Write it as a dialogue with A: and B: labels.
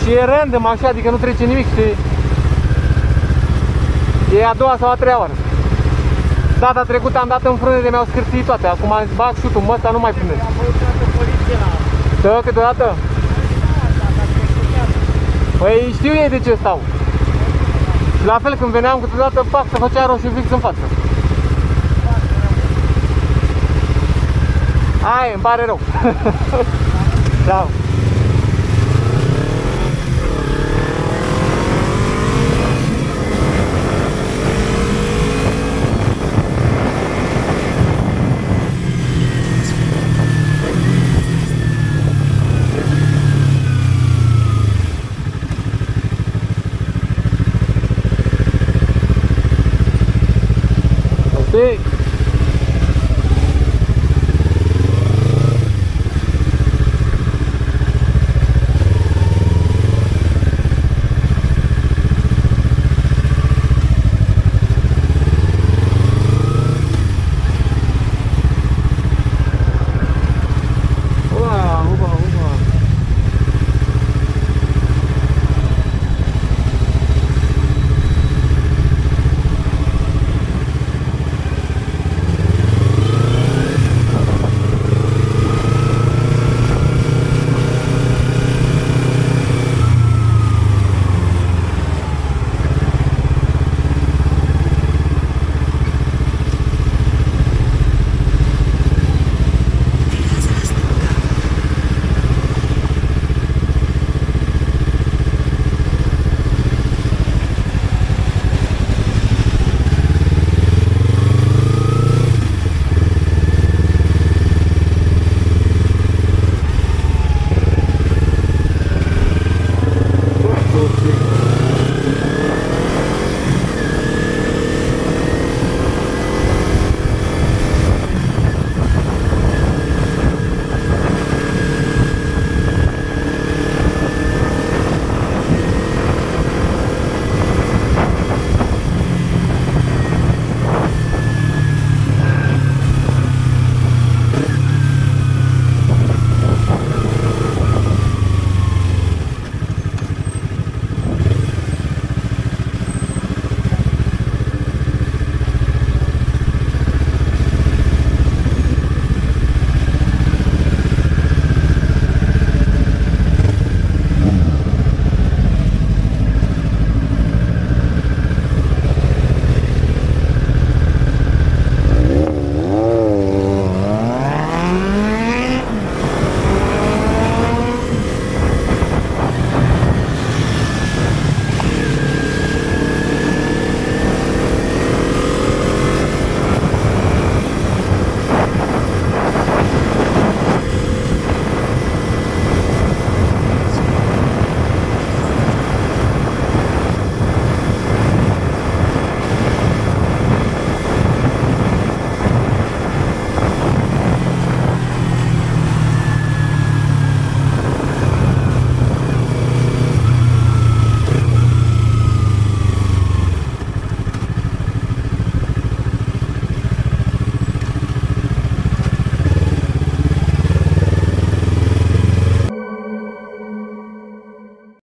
A: Și e random așa, adică nu trece nimic, știi? E a doua sau a treia oară. Data trecută am dat în frânele, mi-au scârțit toate. Acum am zis, bag șutul, mă, ăsta nu mai primește. Dă câteodată? Păi știu ei de ce stau. Și la fel când veneam câteodată, pac, se făcea roșu fix în față. Hai, îmi pare rău. Ciao. Okay.